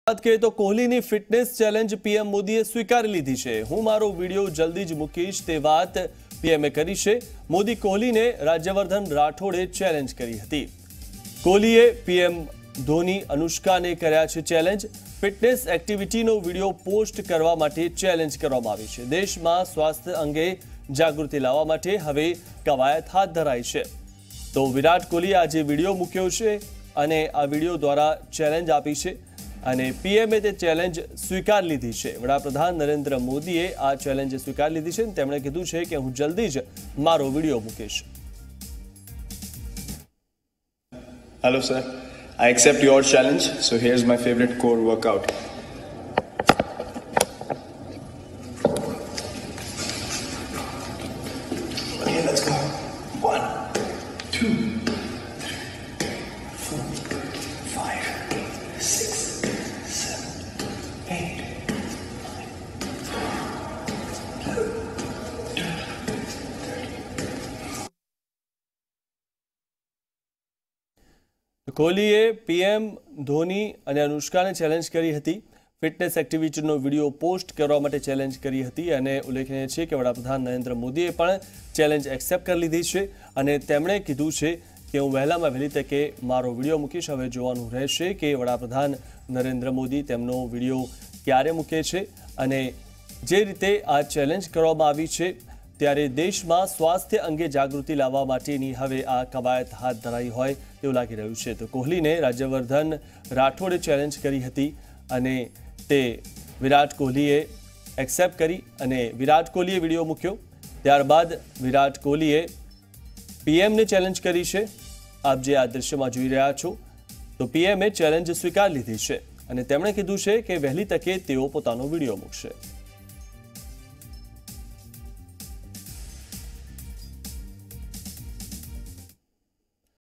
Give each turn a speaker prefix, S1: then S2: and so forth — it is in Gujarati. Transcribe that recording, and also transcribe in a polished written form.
S1: વાત કરીએ તો કોહલીની ફિટનેસ ચેલેન્જ પીએમ મોદીએ સ્વીકારી લીધી છે। હું મારો વિડીયો જલ્દી જ મૂકીશ તે વાત પીએમએ કરી છે। મોદી કોહલીને રાજ્યવર્ધન રાઠોડે ચેલેન્જ કરી હતી। કોહલીએ પીએમ ધોની અનુષ્કાને કર્યા છે ચેલેન્જ। ફિટનેસ એક્ટિવિટીનો વિડીયો પોસ્ટ કરવા માટે ચેલેન્જ કરવામાં આવી છે। દેશમાં સ્વાસ્થ્ય અંગે જાગૃતિ લાવવા માટે હવે કવાયત હાથ ધરાઈ છે। તો વિરાટ કોહલીએ આજે વિડીયો મૂક્યો છે અને આ વિડીયો દ્વારા ચેલેન્જ આપી છે અને પીએમએ તે ચેલેન્જ સ્વીકાર લીધી છે। વડાપ્રધાન નરેન્દ્ર મોદીએ આ ચેલેન્જ સ્વીકાર લીધી છે। તેમણે કીધું છે કે હું જલ્દી જ મારો વિડીયો મૂકીશ।
S2: Hello sir, I accept your challenge. So here's my favorite core workout. Okay, let's go. 1, 2, 3, 4, 5, 6, 7, 8, 9,
S1: કોહલીએ પીએમ ધોની અને અનુષ્કાને ચેલેન્જ કરી હતી। ફિટનેસ એક્ટિવિટીનો વિડીયો પોસ્ટ કરવા માટે ચેલેન્જ કરી હતી અને ઉલ્લેખનીય છે કે વડાપ્રધાન નરેન્દ્ર મોદીએ પણ ચેલેન્જ એક્સેપ્ટ કરી લીધી છે અને તેમણે કીધું છે કે હું વહેલામાં વહેલી તકે મારો વિડીયો મૂકીશ। હવે જોવાનું રહેશે કે વડાપ્રધાન નરેન્દ્ર મોદી તેમનો વિડીયો ક્યારે મૂકે છે અને જે રીતે આ ચેલેન્જ કરવામાં આવી છે ત્યારે દેશમાં સ્વાસ્થ્ય અંગે જાગૃતિ લાવવા માટેની હવે આ કવાયત હાથ ધરાઈ હોય તેવું લાગી રહ્યું છે। તો કોહલીને રાજ્યવર્ધન રાઠોડે ચેલેન્જ કરી હતી અને તે વિરાટ કોહલીએ એક્સેપ્ટ કરી અને વિરાટ કોહલીએ વિડીયો મૂક્યો। ત્યારબાદ વિરાટ કોહલીએ પીએમને ચેલેન્જ કરી છે। આપ જે આ દૃશ્યમાં જોઈ રહ્યા છો તો પીએમએ ચેલેન્જ સ્વીકાર લીધી છે અને તેમણે કીધું છે કે વહેલી તકે તેઓ પોતાનો વિડીયો મૂકશે।